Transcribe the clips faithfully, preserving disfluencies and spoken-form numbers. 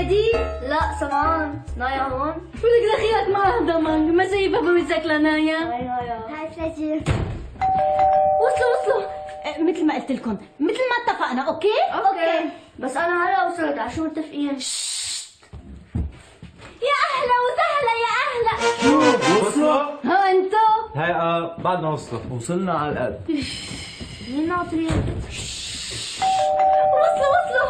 فريدي؟ لا سمعان، نايا هون. شو بدك دخيلك معها ضمن؟ ما جايبها بوجهك لنايا؟ هاي نايا. هاي فريدي. وصلوا وصلوا. مثل ما قلت لكم، مثل ما اتفقنا، اوكي؟ اوكي. اوكي. بس انا هلا وصلت، على شو متفقين؟ يا اهلا وسهلا يا اهلا. شو وصلوا؟ ها انتو؟ هاي اه بعدنا وصلوا، وصلنا على القلب. مين ناطرين؟ وصلوا وصلوا.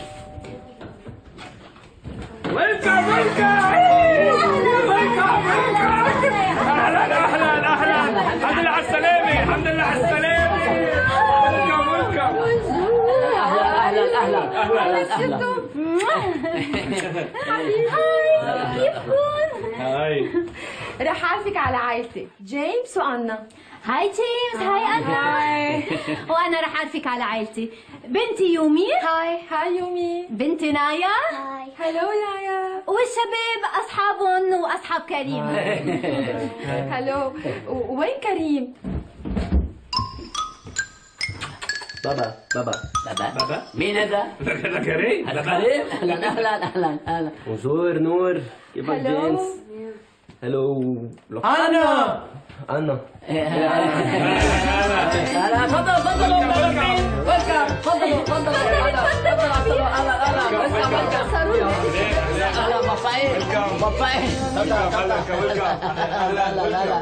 ويلكم ويلكم ويلكم ويلكم. اهلا اهلا اهلا. الحمد لله على السلامة، الحمد لله على السلامة. ويلكم ويلكم. اهلا اهلا اهلا اهلا اهلا. كيفكم؟ هاي رح اعرفك على عائلتي، جيمس وانا. هاي جيمس، هاي انا. هاي. وانا رح اعرفك على عائلتي. بنتي يومي. هاي هاي يومي. بنتي نايا. هاي. هلو نايا. والشباب اصحابهم واصحاب كريم. هلو. وين كريم؟ بابا بابا بابا بابا مين هذا؟ هذا كريم. هذا كريم. اهلا اهلا اهلا اهلا. بونجور نور، كيفك جيمس؟ هلو. انا انا هلا تفضلوا تفضلوا ويلكم. تفضلوا تفضلوا تفضلوا. اهلا اهلا اهلا مبسوطين مبسوطين. اهلا اهلا.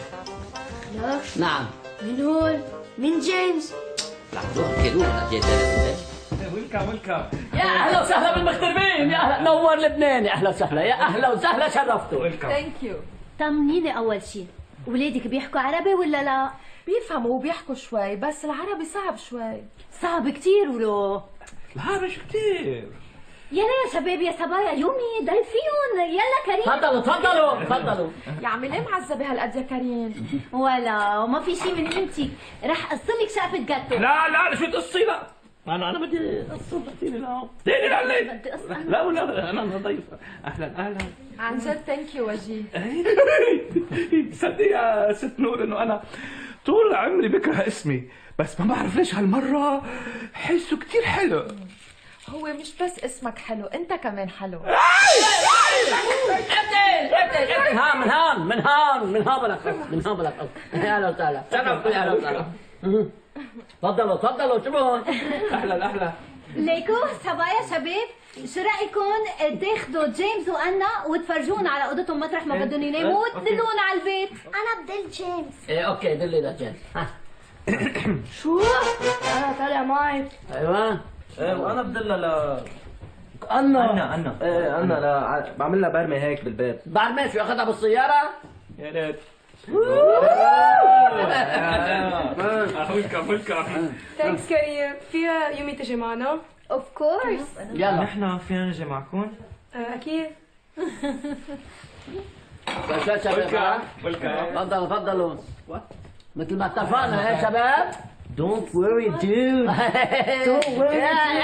نعم. من هون؟ من جيمس؟ لحظة كيلو جيت. ويلكم ويلكم. يا اهلا وسهلا بالمغتربين، يا اهلا نور لبنان، يا اهلا وسهلا، يا اهلا وسهلا شرفتوا. ثانك يو. طمنيني اول شيء، ولادك بيحكوا عربي ولا لا؟ بيفهموا وبيحكوا شوي، بس العربي صعب شوي. صعب كثير ولو؟ لا مش كثير. يلا يا شباب يا صبايا، يومي ضيفيهم. يلا كريم تفضلوا تفضلوا تفضلوا. يا عمي ليه معذبه هالقد يا كريم؟ ولا ما في شيء من قيمتك، رح اقصلك شقفة جاتو. لا لا شو تقصي؟ لا انا انا بدي اقصر. اعطيني لا اعطيني لا بدي أقصر. لا ولا انا ضيفه. اهلا اهلا. عن جد ثانك يو وجيه. صدقي يا ست نور انه انا طول عمري بكره اسمي، بس ما بعرف ليش هالمره حسه كثير حلو. هو مش بس اسمك حلو، انت كمان حلو. ها من هان من هان من هان بلك من هان بلك. يا اهلا وسهلا شرفتوا. يا اهلا وسهلا. تفضلوا تفضلوا. شو اهلا اهلا. ليكو صبايا شباب، شو رايكم تاخذوا جيمس وانا وتفرجونا على اوضتهم مطرح ما بدهم يناموا وتدلونا على البيت؟ انا بدل جيمس. ايه اوكي دلي لجيمس. شو؟ انا طالع معي. ايوه. ايه وانا بدلها ل انا انا انا ايه انا لا بعمل لها برمي هيك بالبيت. بعرف شو اخذها بالسيارة؟ يا ريت. ويلكم ويلكم. ثانكس كريم. فيها يومي تجي معنا؟ اوف كورس. يلا نحن فينا نجي معكم؟ اكيد. شو شباب؟ ويلكم. تفضلوا تفضلوا. مثل ما اتفقنا يا شباب. Don't worry dude. Don't worry.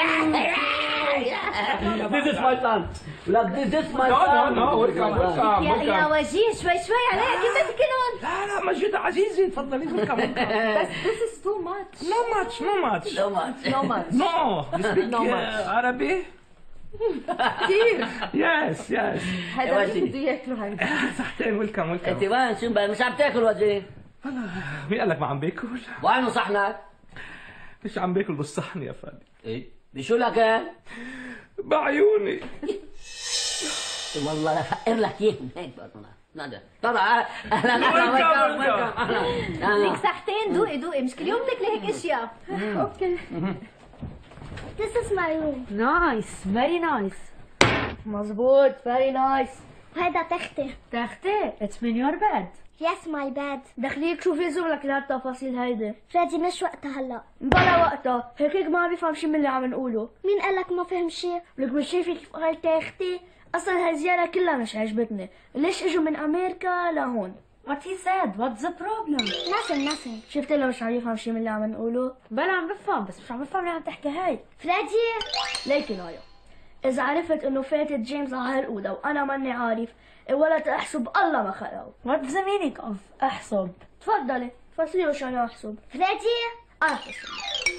This is my son. Look, this is my No, son. no, no. Welcome, welcome, يا يا welcome. وجيه شوي شوي عليك، كيف بدك كلهم؟ لا لا مجيدة عزيزي تفضلي. ويلكم ويلكم. بس this is too much. No much, no much. So much. No much. No. You speak No uh, much. Arabic? كثير. Yes, yes. هذا اللي بده ياكله هيدا. صحتين. ويلكم انت ويلكم. وين شو بقى؟ مش عم تاكل وجهي؟ مين قال لك ما عم باكل؟ وين صحنك؟ مش عم باكل بالصحن يا فادي. ايه بشو لك؟ بعيوني. والله افقر لك اياه من هيك بقى. نادية طلع. اهلا اهلا ويلكم ويلكم. اهلا. لك صحتين، دوقي دوقي، مش كل يوم تاكلي هيك اشياء. اوكي. This is my room. نايس، فيري نايس. مظبوط، فيري نايس. وهيدا تختي. تختي، اتس من يور بيد. Yes my bed. دخليك شوفي زغلك لهالتفاصيل هيدي. فريدي مش وقتها هلا. بلا وقتها، هيك ما عم بيفهم شي من اللي عم نقوله. مين قال لك ما فهم شيء؟ لك مش شايفة كيف قالت اختي؟ اصلا هالزيارة كلها مش عجبتني، ليش اجوا من امريكا لهون؟ What he said, what's the problem? nothing nothing. شفت له مش عم يفهم شي من اللي عم نقوله؟ بلا عم بفهم، بس مش عم بفهم اللي عم تحكي هاي. فريدي ليكي نايا، إذا عرفت إنه فاتت جيمس على هالأوضة وأنا ماني عارف، الولد أحسب الله ما خلقه. What's the meaning of أحسب؟ تفضلي، فسري له شو أنا أحسب. فريدي أحسب.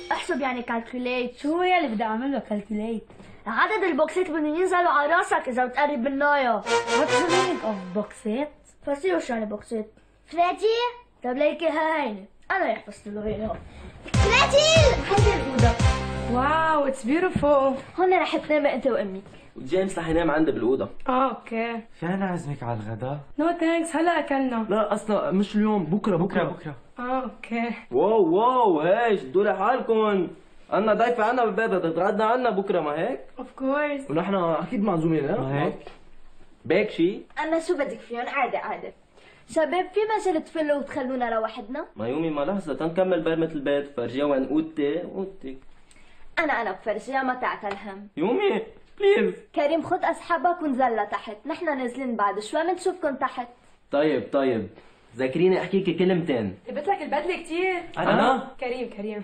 احسب يعني كالكوليت. شو هو اللي بدي اعمل له كالكوليت؟ عدد البوكسات بدهم ينزلوا على راسك اذا بتقرب من نايا. What's the meaning of بوكسات؟ فسيروا شو يعني بوكسات؟ فريدي طب ليكي هاي هيني انا رح حفظت له هيها. فريدي هيدي الاوضه. واو اتس بيوتيفول. هون رح تنامي انت وامي. وجيمس رح ينام عندي بالاوضه. اه اوكي. فينا اعزمك على الغداء؟ نو ثانكس هلا اكلنا. لا اصلا مش اليوم، بكره بكره بكره بكره. اه اوكي. واو واو هي شدوا لي حالكم. انا ضيفة عنا بالبيت بدها تتغدى عنا بكره ما هيك؟ اوف كورس. ونحن اكيد معزومين ها؟ ما هيك؟ بيك شي؟ انا شو بدك فيهم؟ عادي عادي. شباب في مجال تفلوا وتخلونا لوحدنا؟ ما يومي ما لحظه تنكمل برمة البيت فرجيها وين اوضتي اوضتك. انا انا بفرجيها ما تعتلهم. يومي بليز. كريم خد اصحابك ونزل لتحت، نحن نازلين بعد شوي بنشوفكم تحت. طيب طيب ذاكريني احكيكي كلمتين. لبت لك البدله كثير. انا؟ كريم كريم.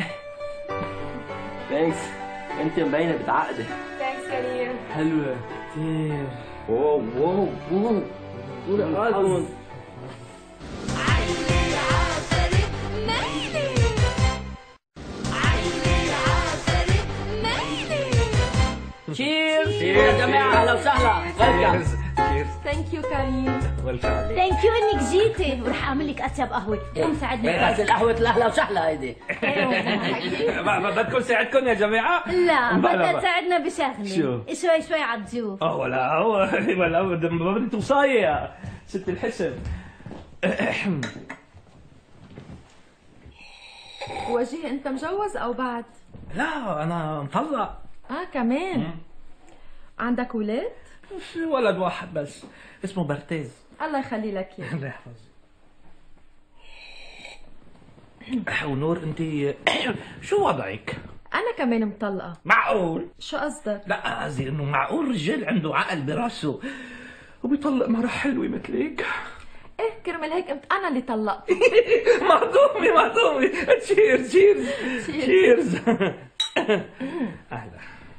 ثانكس انت مبينه بتعقدي. ثانكس كريم. حلوة كثير. واو واو واو طول حالكم. تشيرز يا جماعه، اهلا وسهلا. ويلكم. ثانك يو كريم. ثانك يو انك جيتي، ورح اعمل لك اطيب قهوه. قوم ساعدني. بس القهوه الاهلا وسهلا هيدي. بدكم ساعدكم يا جماعه؟ لا بلا بدها بلا. تساعدنا بشغله. شو؟ شوي شوي على الضيوف. اه ولا هو ولا ما بدي توصاية يا ست الحسن. وجيه انت مجوز او بعد؟ لا انا مطلق. اه كمان. عندك ولاد؟ ولد واحد بس اسمه برتيز. الله يخلي لك اياه. الله يحفظ. ونور انت شو وضعك؟ انا كمان مطلقه. معقول؟ شو قصدك؟ لا قصدي انه معقول رجال عنده عقل براسه وبيطلق مرة حلوة مثلك؟ ايه كرمال هيك قمت انا اللي طلقت. مهضومي مهضومي. تشيرز تشيرز تشيرز. اهلا.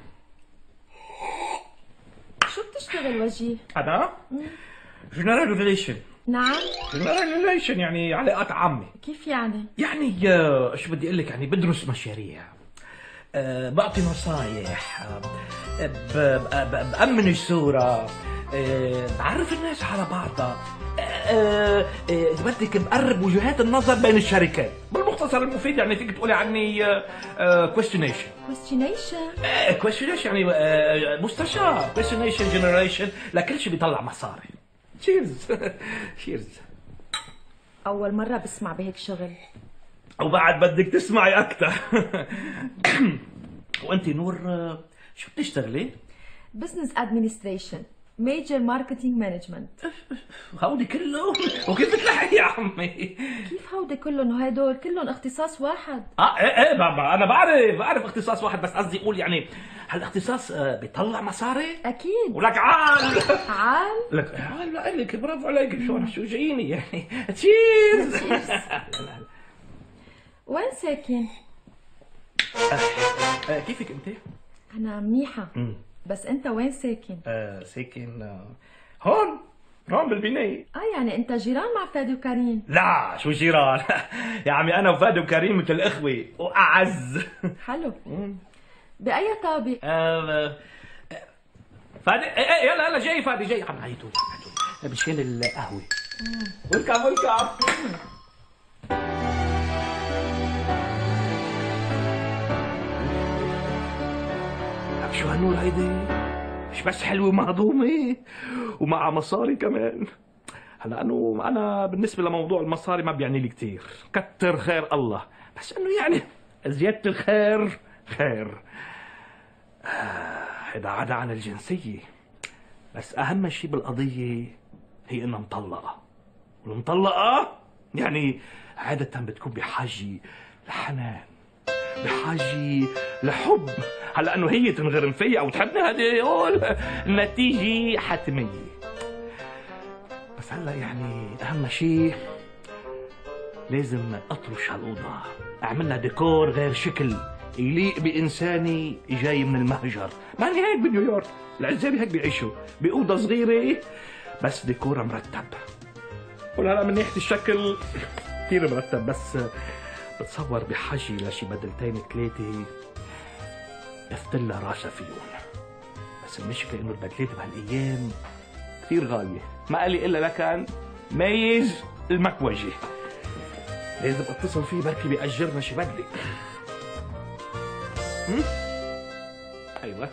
شو بتشتغل وجيه؟ انا جنرال ريليشن. نعم. جنرال ريليشن يعني علاقات عامة. كيف يعني؟ يعني آه، شو بدي اقول لك، يعني بدرس مشاريع، أه بعطي نصايح، أه ب- ب- بأمن الصورة، أه بعرف الناس على بعضها، أه إذا بدك بقرب وجهات النظر بين الشركات. بالمختصر المفيد يعني فيك تقولي عني كويستيونيشن. كويستيونيشن؟ كويستيونيشن يعني آه، مستشار. كويستيونيشن جنريشن لكل شيء بيطلع مصاري. تشيرز. تشيرز. اول مره بسمع بهيك شغل. وبعد بدك تسمعي اكثر. وانت نور آه، شو بتشتغلي؟ بزنس ادمنستريشن، ميجر ماركتينج مانجمنت. هودي كله وكيف بتلحقي يا عمي؟ كيف هودي كلهم هدول كلهم اختصاص واحد؟ اه ايه ايه بابا انا بعرف بعرف اختصاص واحد، بس قصدي اقول يعني هالاختصاص آه، بيطلع مصاري؟ اكيد. ولك عال. عال؟ لك عال لك برافو عليك. شو شو جاييني يعني. تشيرز. وين ساكن؟ آه، كيفك انت؟ انا منيحه. مم. بس انت وين ساكن؟ آه ساكن آه هون هون بالبناية. اه يعني انت جيران مع فادي وكريم؟ لا شو جيران. يا عمي انا وفادي وكريم مثل اخوة واعز. حلو. باي طابق؟ آه فادي ايه ايه يلا يلا جاي فادي جاي. عم عيطوا لي مشان القهوة. ويلكم ويلكم. شو هالنور هيدي؟ مش بس حلوة ومهضومة ومع مصاري كمان. هلا انه انا بالنسبة لموضوع المصاري ما بيعني لي كثير، كتر خير الله، بس انه يعني زيادة الخير خير. هذا آه عدا عن الجنسية، بس أهم شيء بالقضية هي إنها مطلقة، والمطلقة يعني عادة بتكون بحاجة لحنان، بحاجة لحب. هلا انه هي تنغرم فيا او تحبني هذه هول النتيجة حتمية. بس هلا يعني اهم شيء لازم اطرش هالأوضة، اعملها ديكور غير شكل يليق بانساني جاي من المهجر. ماني هيك بنيويورك، العزابي هيك بيعيشوا بأوضة صغيرة بس ديكورها مرتب. وهلا من ناحية الشكل كثير مرتب، بس بتصور بحاجة لشي بدلتين ثلاثة افتلها راسها فيهم. بس المشكلة انه البدلات بهالايام كثير غالية، ما قال لي الا لكن ميز المكوجة. لازم اتصل فيه بركي بيأجرنا شي بدلة. ايوه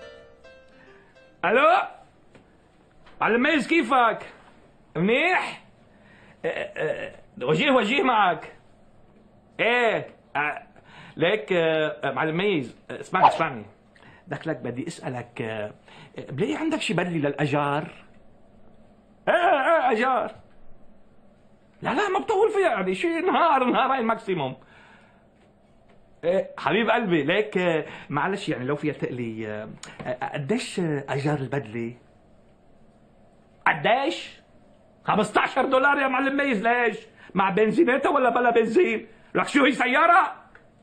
الو معلم ميز، كيفك؟ منيح؟ اه اه وجيه وجيه معك. ايه اه ليك اه معلم ميز، اسمعني اسمعني بدك لك بدي اسالك، اه بلاقي عندك شي بدلي للاجار؟ ايه ايه اجار. لا لا ما بطول فيها يعني شي نهار نهارين ماكسيموم. ايه حبيب قلبي، ليك اه معلش يعني لو فيها تقلي اه قديش اجار البدله؟ قديش؟ خمسطعش دولار يا معلم ميز. ليش؟ مع بنزينتها ولا بلا بنزين؟ لك شو هي سيارة؟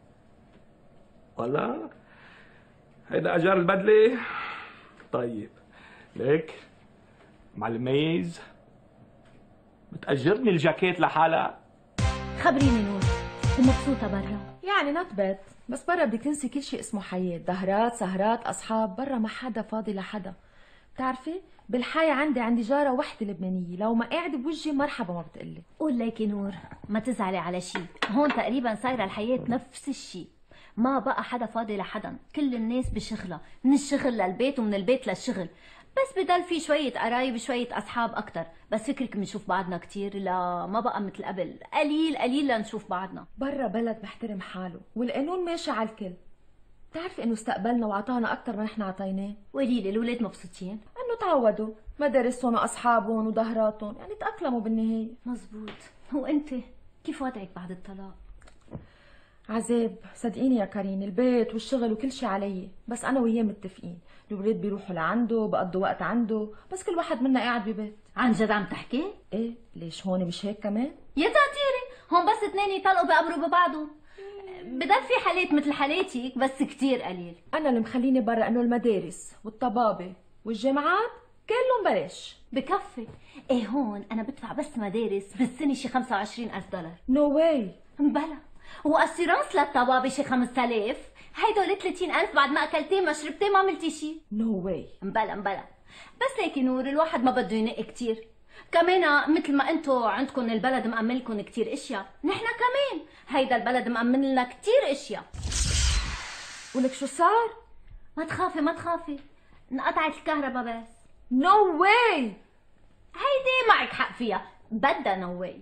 ولا هيدا أجار البدلة؟ طيب ليك معلم ميز، بتأجرني الجاكيت لحالها؟ خبريني نور، ومبسوطة برا؟ يعني نوت باد، بس برا بدك تنسي كل شيء اسمه حياة، ظهرات سهرات أصحاب، برا ما حدا فاضي لحدا. بتعرفي بالحياة عندي عندي جارة وحدة لبنانية، لو ما قاعدة بوجهي مرحبا ما بتقلي. قول ليكي نور ما تزعلي على شيء، هون تقريبا صايرة الحياة نفس الشيء، ما بقى حدا فاضي لحدا، كل الناس بشغلها، من الشغل للبيت ومن البيت للشغل، بس بضل في شوية قرايب شوية أصحاب أكتر. بس فكرك بنشوف بعضنا كتير؟ لا ما بقى مثل قبل، قليل قليل لنشوف بعضنا. برا بلد بحترم حاله والقانون ماشي على الكل. بتعرفي انه استقبلنا وعطانا اكثر ما نحن عطيناه. قوليلي الولاد مبسوطين؟ انه تعودوا مدارسهم واصحابهم وظهراتهم، يعني تاقلموا بالنهايه. مزبوط. وانت كيف وضعك بعد الطلاق؟ عذاب صدقيني يا كارين، البيت والشغل وكل شيء علي، بس انا وياه متفقين، الولاد بيروحوا لعنده بقضوا وقت عنده، بس كل واحد منا قاعد ببيت. عن جد عم تحكي؟ ايه ليش هون مش هيك كمان؟ يا تعتيري هون بس اثنين يطلقوا بيقبروا ببعضهم، بضل في حالات مثل حالاتك بس كتير قليل. انا اللي مخليني برا انه المدارس والطبابه والجامعات كلهم بلاش. بكفي. ايه هون انا بدفع بس مدارس بالسنه شي خمسة وعشرين ألف دولار. نو no واي. بلا واسيرانس للطبابه شي خمسة آلاف، هيدول ثلاثين ألف بعد ما اكلتي ما شربتي ما عملتي شي. نو no واي. مبلا مبلا. بس ليكي نور الواحد ما بده ينق كتير، كمان مثل ما انتو عندكم البلد مأمن لكم كتير اشياء، نحن كمان هيدا البلد مأمن لنا كتير اشياء. ولك شو صار؟ ما تخافي ما تخافي، انقطعت الكهرباء بس. نو no واي. هيدي معك حق فيها، بدها نو واي.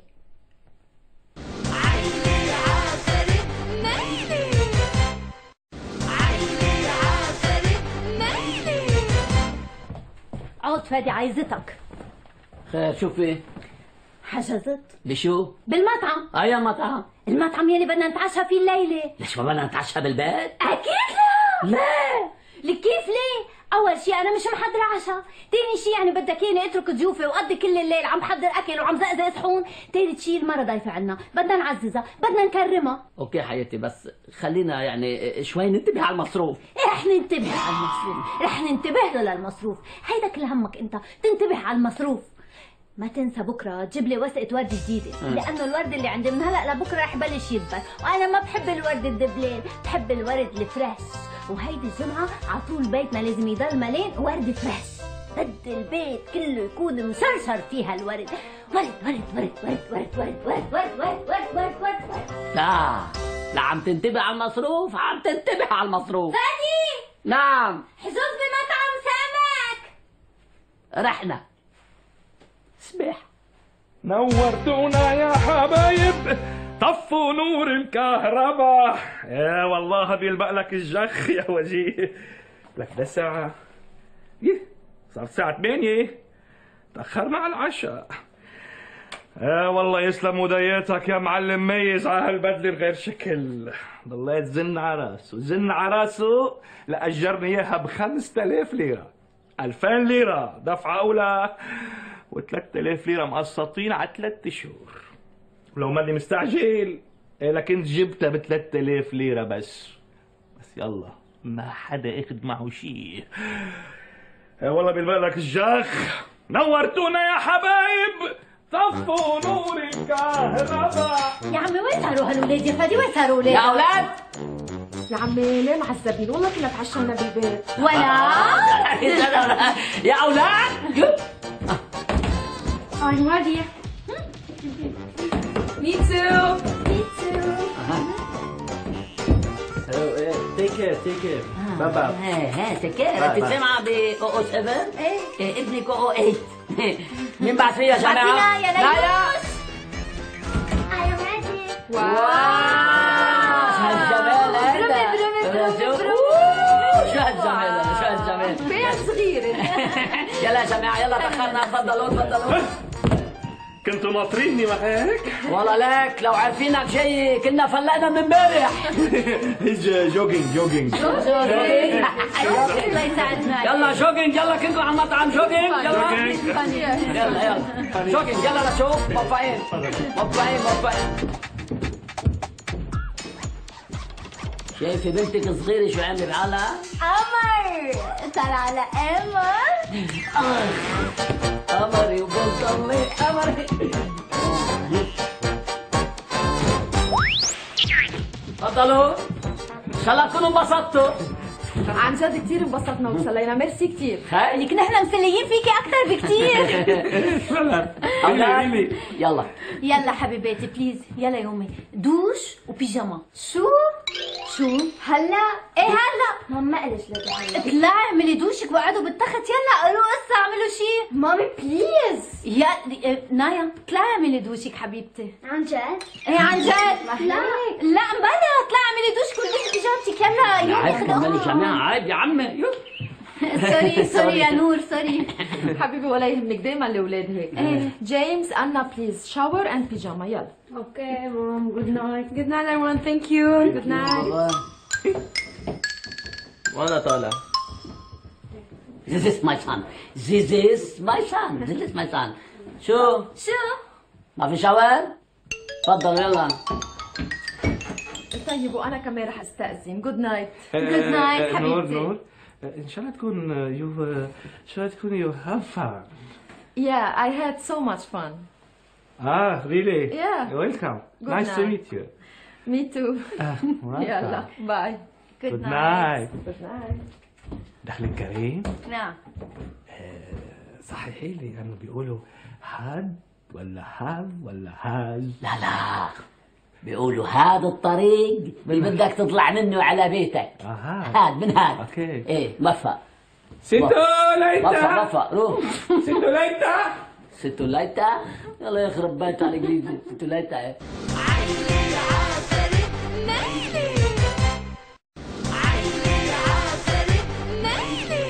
عود فادي عايزتك. خير شو في؟ حجزت. بشو؟ بالمطعم. اي مطعم؟ المطعم يلي بدنا نتعشى فيه الليلة. ليش ما بدنا نتعشى بالبيت؟ أكيد لا. لا لك كيف ليه؟ أول شيء أنا مش محضرة عشاء، تاني شيء يعني بدك إياني أترك ضيوفي وأقضي كل الليل عم بحضر أكل وعم زقزق صحون، تالت شيء المرة ضايفة عنا، بدنا نعززها، بدنا نكرمها. اوكي حياتي، بس خلينا يعني شوي ننتبه على المصروف. رح ننتبه على المصروف، رح ننتبه له للمصروف، هيدا كل همك أنت، تنتبه على المصروف. ما تنسى بكره تجيب لي وثقه ورد جديده، م. لانه الورد اللي عندي من هلا لبكره رح يبلش يدبل، وانا ما بحب الورد الدبلين، بحب الورد الفريش، وهيدي الجمعه على طول بيتنا لازم يضل مليان ورد فريش، بدي البيت كله يكون مشرشر فيها الورد، ورد ورد ورد ورد ورد ورد ورد ورد ورد ورد ورد ورد ورد. لا لا عم تنتبه على المصروف، عم تنتبه على المصروف. فادي. نعم. حجوز بمطعم سمك. رحنا. سمح. نورتونا يا حبايب، طفوا نور الكهرباء. يا والله بيلبق لك الجخ يا وجيه. لك ده ساعة، يه صارت الساعة ثمانية، تأخرنا على العشاء. يا والله يسلم ودياتك يا معلم ميز على هالبدلة بغير شكل، ضليت زن على راسه زن على راسه لأجرني اياها بخمسة آلاف ليرة، ألفين ليرة دفعة أولى وثلاث آلاف ليرة مقسطين على ثلاث شهور، ولو ماني مستعجل لكن جبتها ب ثلاث آلاف ليرة بس. بس يلا ما حدا اخد معه شيء. يا والله بيلبق لك الجخ. نورتونا يا حبايب، طفوا نور الكهرباء. يا عمي وين صاروا هالولاد يا فادي؟ وين صاروا ولاد؟ يا اولاد يا عمي ليه معذبين؟ والله كنا تعشينا بالبيت. ولا يا اولاد هاي نادية. Me too. Me too. تيك كير تيك كير باي باي. ها سكر انت سامعه ب او او سبعة؟ ايه ابنك او او ثمانية. مين بعد فيها يا جماعه؟ يا نايا. أنا ماشي. واو شو هالجمال هذا. شو هالجمال شو هالجمال. بيت صغيرة. يلا يا جماعه يلا تاخرنا تفضلوا تفضلوا. كنتوا ناطريني ما هيك؟ والله لك لو عارفينك جاي كنا فلقنا من امبارح. هيج جوجينج جوجينج. الله يساعدنا. يلا جوجينج يلا كنتوا على المطعم جوجينج يلا يلا يلا جوجينج يلا لشوف موفقين موفقين موفقين. شايفة بنتك الصغيرة شو عاملة بحالها؟ قمر طلع على قمر. قمري وبنطلي قمري. تفضلوا ان شاء الله تكونوا انبسطتوا. عن جد كثير انبسطنا وتسلينا، ميرسي كثير. لك نحن مسليين فيكي اكثر بكثير. فعلا. أولاد يلا يلا حبيباتي بليز يلا يومي دوش وبيجاما. شو؟ شو؟ هلا؟ ايه هلا؟ ماما قالت لك هلا. اطلعي اعملي دوشك وقعدوا بالتخت يلا قولوا قصة اعملوا شيء. مامي بليز. يا نايا اطلعي اعملي دوشك حبيبتي. عن جد؟ ايه عن جد؟ لا لا مبلا اطلعي اعملي دوشك والبسي بيجامتك يلا يلا عيب كمان يا جماعة عيب يا عمي. سوري سوري يا نور سوري. حبيبي ولا يهمك دايما الاولاد هيك. جيمس أنا بليز شاور اند بيجاما يلا. اوكي مام جود نايت. Good night everyone. Thank you. Good night. وانا طالع. This is my son. This is my son. This is my son. شو؟ شو؟ ما في شاور؟ تفضل يلا. طيب وانا كمان رح استأذن. Good night. Good night حبيبتي. نور نور ان شاء الله تكون يو ان شاء الله تكون يو هاف فان. Yeah, I had so much fun. Ah, really? Yeah. Welcome. Good Nice to night. meet you. Me too. Ah, يلا باي. Good night. Good night. دخلت كريم. نعم. صحيحي لي انه بيقولوا هاد ولا هاز ولا هاز. لا لا بيقولوا هذا الطريق اللي بدك تطلع منه على بيتك. اها. هاد من هاد. اوكي. ايه موفق. ستو موفق ليتا. موفق روح. ستو ليتا. ستو ليتا يلا يخرب بيت على الانجليزي. ستو ليتا ايه. عيلة عسلت ميلة. عيلة عسلت ميلة.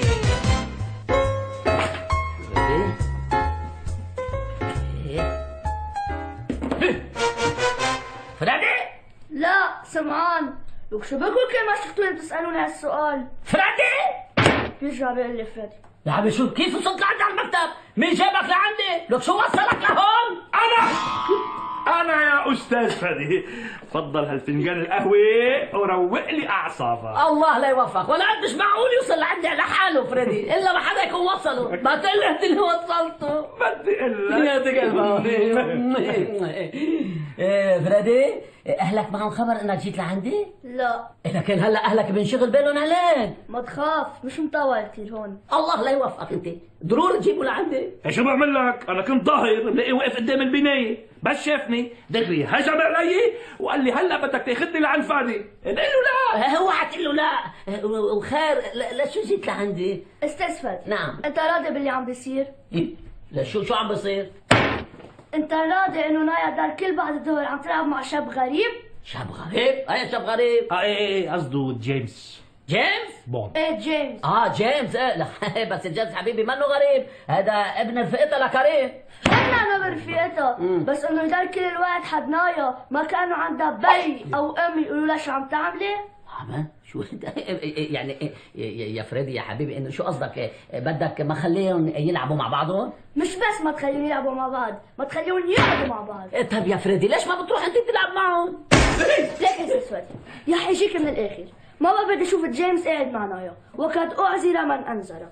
فرادي لا سمعان. لك شو بقول كل ما شفتوني بتسألوني هالسؤال. فرادي بيرجع بيقول لي فادي. يا عمي شو كيف وصلت لعندي على المكتب؟ مين جابك لعندي؟ لك شو وصلك لهون؟ انا انا يا استاذ فادي. تفضل هالفنجان القهوه وروق لي اعصابك. الله لا يوفقك ولا قد مش معقول يوصل لعندي على حاله فريدي الا ما حدا يكون وصله. ما تقول لي انت اللي وصلته. بدي اقول لك يا تقلبها. ايه فريدي اهلك معهم خبر انك جيت لعندي؟ لا لكن هلا اهلك بنشغل بالهم عليك. ما تخاف مش مطول كثير هون. الله لا يوفقك انت ضروري تجيبه لعندي. شو بعمل لك؟ انا كنت ظاهر بلاقيه واقف قدام البنايه بس شافني دغري هجم علي وقال لي هلا بدك تاخذني لعند فادي. قلت له لا. اوعى تقول له لا وخير. لشو جيت لعندي؟ استاذ فادي نعم. انت راضي باللي عم بيصير؟ لشو شو عم بصير؟ انت راضي انه نايا دار كل بعد الظهر عم تلعب مع شاب غريب؟ شاب غريب؟ اي شاب غريب؟ اه ايه ايه قصده جيمس جيمس؟ بوند. ايه جيمس. اه جيمس ايه لا بس جيمس حبيبي منه غريب. هذا ابن رفقتها لكريم. انا انا برفيقتها بس انه يضل كل الوقت حد نايا ما كانوا عندها بي او ام يقولوا لها شو عم تعملي؟ عم شو يعني يا فريدي يا حبيبي انه شو قصدك؟ بدك ما خليهم يلعبوا مع بعضهم؟ مش بس ما تخليهم يلعبوا مع بعض، ما تخليهم يقعدوا مع بعض. طيب يا فريدي ليش ما بتروح انت تلعب معهم؟ ليك يا سيد فادي، يا حيجيك من الاخر، ما بدي اشوف جيمس قاعد مع نايا، وقد اعذر من انذر.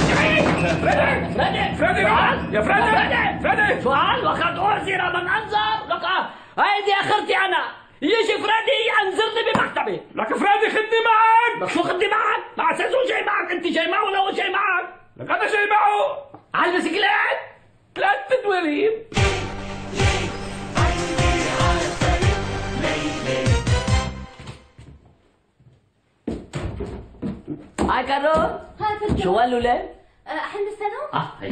فريدي فريدي يا فريدي فريدي سؤال وقد اعذر من انذر. لك هيدي اخرتي انا، يجي فريدي انذرني بمكتبي. لك فريدي خدني معك. بس شو خدني معك؟ مع اساس هو جاي معك، انت جاي معه ولا هو جاي معك؟ لك انا جاي معه على البسكليت ثلاث دواليب. هاي كارون. هاي فرد. شو قالوا ليه؟ حلم السنة؟ اه هي.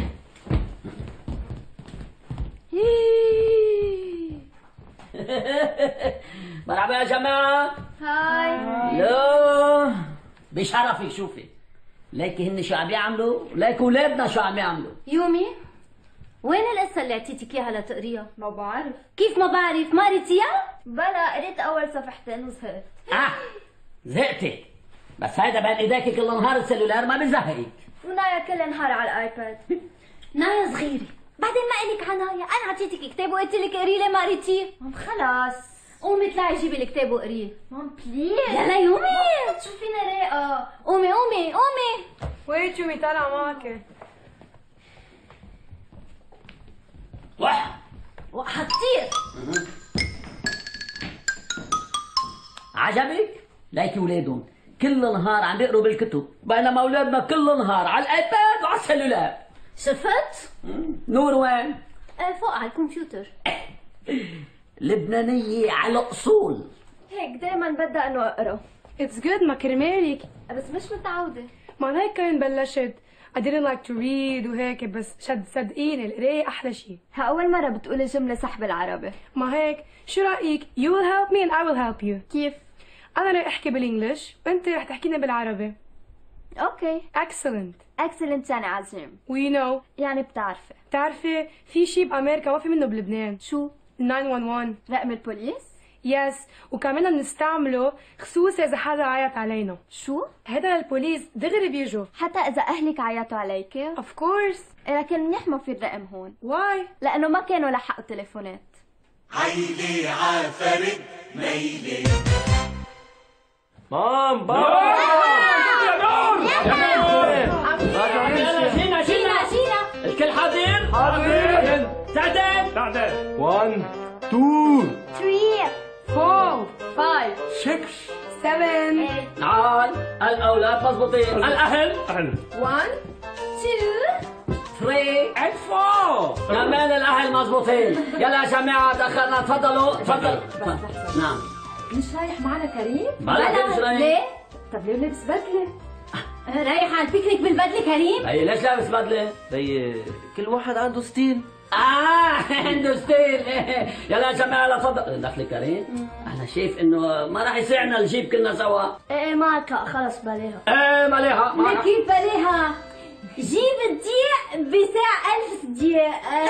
مرحبا يا جماعة. هاي. لو بشرفك شوفي، ليكي هن شو عم يعملوا، ليكي ولادنا شو عم يعملوا. يومي وين القصة اللي اعطيتك اياها لتقريها؟ ما بعرف. كيف ما بعرف؟ ما قريتيها؟ بلا قريت اول صفحتين وزهقت. اه زهقتي، بس هيدا بين ايديك كل نهار السلولار ما بزهقك. ونايا كل نهار على الايباد. نايا صغيرة، بعدين ما إلك عناية، أنا عطيتك كتاب وقلت لك قريه ليه ما قريتيه؟ مام خلاص. قومي اطلعي جيبي الكتاب وقريه. مام بليز. يلا يومي. تشوفينا رايقة. قومي قومي قومي. وين شو طالعة معك؟ وح حتصير. عجبك؟ ليكي ولادهم كل نهار عم بيقروا بالكتب، بينما اولادنا كل نهار على الايباد وعلى السلولار. شفت؟ نور وين؟ آه فوق على الكمبيوتر. لبنانية على اصول. هيك دايما بدها انه اقرا. It's good ما كرمالك. بس مش متعودة. ما هيك كان بلشت. I didn't like to read وهيك، بس شد صدقيني القراية أحلى شيء. ها أول مرة بتقولي جملة صح بالعربي. ما هيك شو رأيك؟ You will help me and I will help you. كيف؟ أنا رح أحكي بالإنجليش وأنت رح تحكينا بالعربي. أوكي. Excellent. Excellent يعني عظيم. We know. يعني بتعرفي. بتعرفي في شيء بأمريكا ما في منه بلبنان. شو؟ ناين وان وان. رقم البوليس؟ يس، وكمان بنستعمله خصوصي إذا حدا عيط علينا. شو؟ هذا للبوليس دغري بيجوا. حتى إذا أهلك عيطوا عليكي؟ Of course. لكن منيح ما في الرقم هون. Why؟ لأنه ما كانوا لحقوا تليفونات. عيلة ع فرد ميلة. مام بابا. جينا جينا جينا. الكل حاضر؟ حاضر. سعدين؟ سعدين. واحد اثنين three four five six seven تعال الاولاد مضبوطين، الاهل أهل one two three and four. كمان الاهل مضبوطين. يلا يا جماعه تاخرنا، تفضلوا تفضلوا. نعم. مش رايح معنا كريم؟ بلا مش رايح. ليه؟ طب ليه لابس بدله؟ رايح على البيكنيك بالبدلة كريم؟ هي ليش لابس بدله؟ هي كل واحد عنده ستيل. اه عنده ستيل. يلا يا جماعه يلا تفضل. دخلي كريم، انا شايف انه ما راح يسعنا الجيب كلنا سوا. ايه معك خلص بلاها. ايه ماليها لك كيف بلاها؟ جيب الضيق بساع ألف ضيق.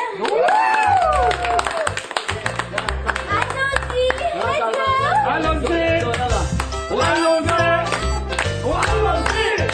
أهلا زين. وأهلا زين. وأهلا زين.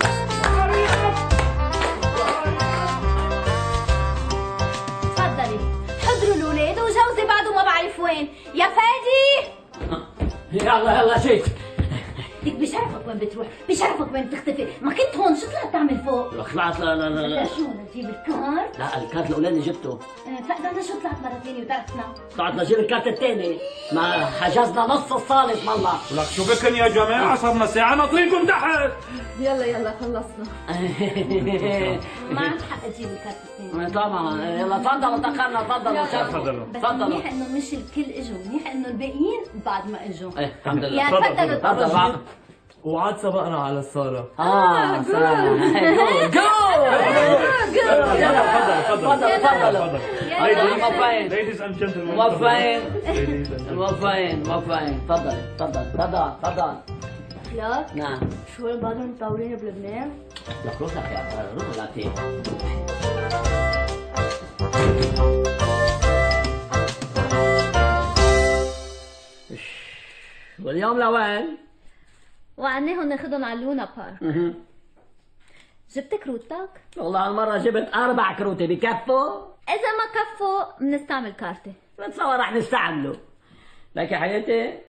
تفضلي حضروا الولاد وجوزي بعده ما بعرف وين. يا فادي. يلا يلا جيت. لك بشرفك وين بتروح؟ بشرفك وين بتختفي؟ ما كنت هون، شو طلعت تعمل فوق؟ طلعت لا لا لا لا لا شو لتجيب الكارت؟ لا الكارت الاولاني جبته. فإذا أنا شو طلعت مرة ثانية وتركنا؟ طلعت نجيب الكارت الثاني، ما حجزنا نص الصالة اسم الله. لك شو بكن يا جماعة، صرنا ساعة ناطرينكم تحت. يلا يلا خلصنا. ما عندي حق أجيب الكارت الثاني. طبعا يلا تفضلوا تأخرنا، تفضلوا تفضلوا. بس تفضلوا. منيح إنه مش الكل إجوا، منيح إنه الباقيين بعد ما إجوا. ايه الحمد لله. يا تفضلوا تفضل تفضلوا. بعض. وعاد سبقنا على الصالة. اه جود جود تفضل تفضل. موفقين Ladies and gentlemen. موفقين Ladies and gentlemen. موفقين موفقين. تفضل تفضل تفضل تفضل. لا نعم. شو اللي بعدهم مطولين بلبنان؟ لك روح لك يا روح لك. واليوم لوين؟ وعناهم ناخدهم على اللونا بارك. جبت كروتك؟ والله هالمرة جبت أربع كروتة، بكفوا؟ إذا ما كفوا بنستعمل كارتي. بتصور رح نستعمله. لك يا حياتي